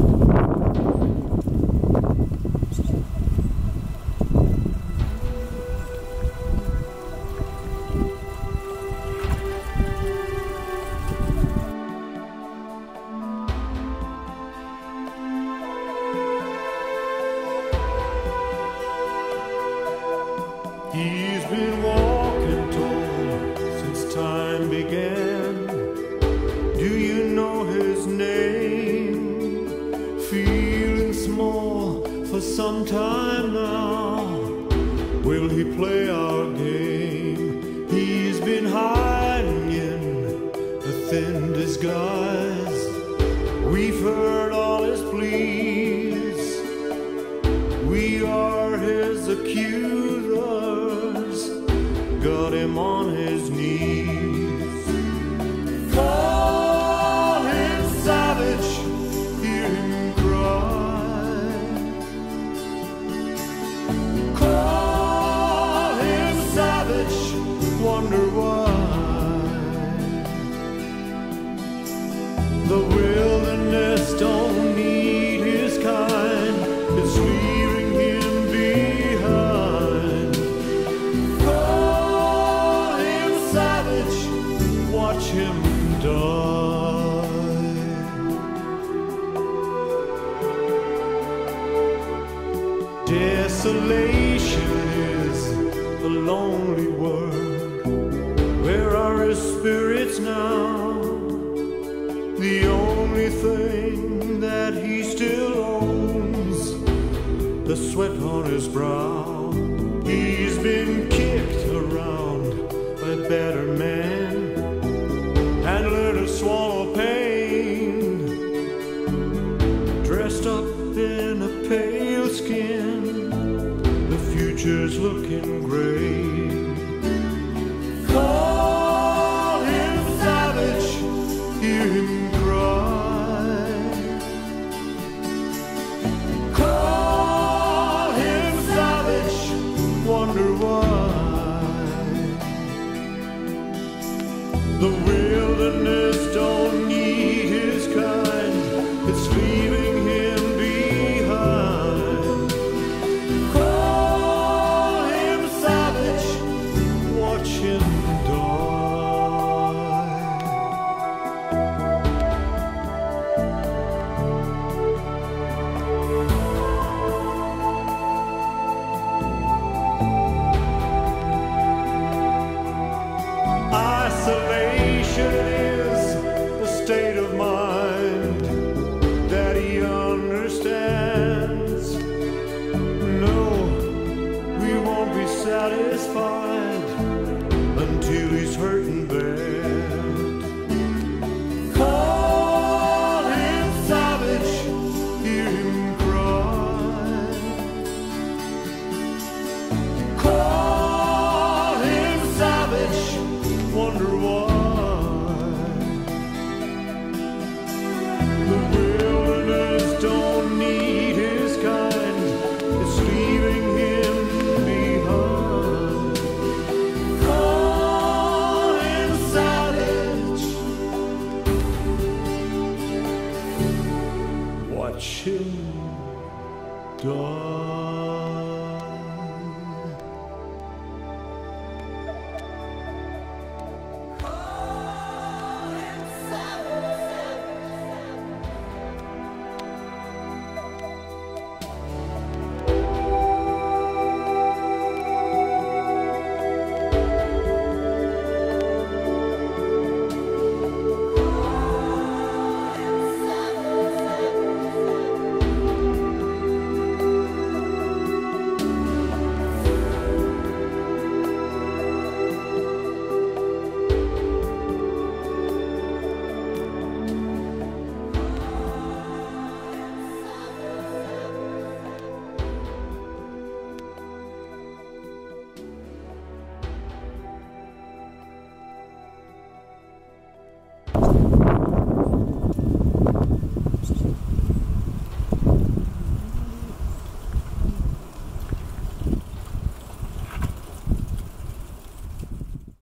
He's been walking tall since time began. Do you know his name? Feeling small for some time now. Will he play our game? He's been hiding in a thin disguise. We've heard all his pleas. We are his accusers. Got him on his knees. Call him savage, hear him cry. Call him savage, wonder why. The wilderness don't need his kind. It's leaving him behind. Call him savage, watch him die. Desolation is a lonely world. Where are his spirits now? The only thing that he still owns, the sweat on his brow. He's been kicked around by a better man and learned to swallow pain. Dressed up in a pale skin, the future's looking gray. Call him savage, hear him cry. Call him savage, wonder why. The wilderness don't need his kind. It's leaving him behind. Call him savage, watch him Isolation is a state of mind that he understands. No, we won't be satisfied until he's hurting bad. Call him savage, hear him cry. Call him savage, wonder why. The wilderness don't need his kind. It's leaving him behind. Call him savage, watch him die.